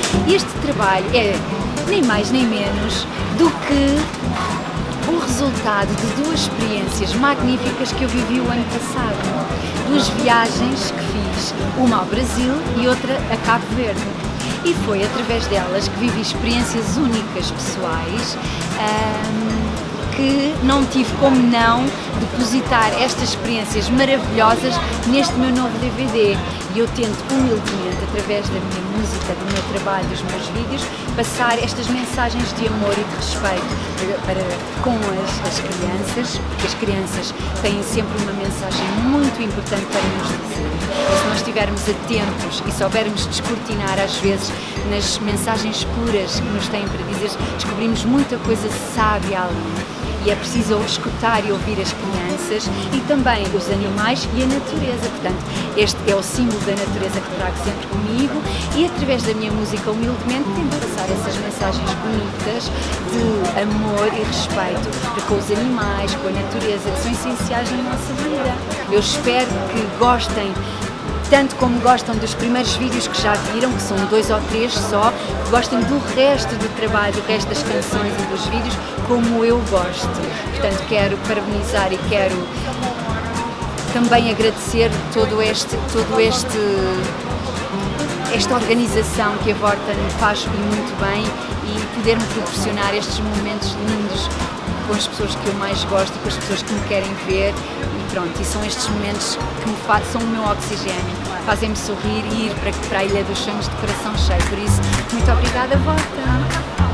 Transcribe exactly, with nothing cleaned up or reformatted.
E este trabalho é nem mais nem menos do que o resultado de duas experiências magníficas que eu vivi o ano passado. Duas viagens que fiz, uma ao Brasil e outra a Cabo Verde. E foi através delas que vivi experiências únicas, pessoais, hum, que não tive como não depositar estas experiências maravilhosas neste meu novo D V D. E eu tento humildemente, através da minha música, do meu trabalho, dos meus vídeos, passar estas mensagens de amor e de respeito para, para, com as, as crianças, porque as crianças têm sempre uma mensagem muito importante para nos dizer. E se nós estivermos atentos e soubermos descortinar às vezes nas mensagens puras que nos têm para dizer, descobrimos muita coisa sábia ali. E é preciso escutar e ouvir as crianças e também os animais e a natureza. Portanto, este é o símbolo da natureza que trago sempre comigo e através da minha música, humildemente, tento passar essas mensagens bonitas de amor e respeito para com os animais, com a natureza, que são essenciais na nossa vida. Eu espero que gostem tanto como gostam dos primeiros vídeos que já viram, que são dois ou três só, que gostem do resto do trabalho, do resto das canções e dos vídeos, como eu gosto. Portanto, quero parabenizar e quero também agradecer todo este, todo este, esta organização que a Vorten faz muito bem e poder-me proporcionar estes momentos lindos com as pessoas que eu mais gosto e com as pessoas que me querem ver. E pronto, e são estes momentos que me fazem, são o meu oxigênio, fazem-me sorrir e ir para, para a Ilha dos Sonhos de coração cheio. Por isso, muito obrigada, Vorten!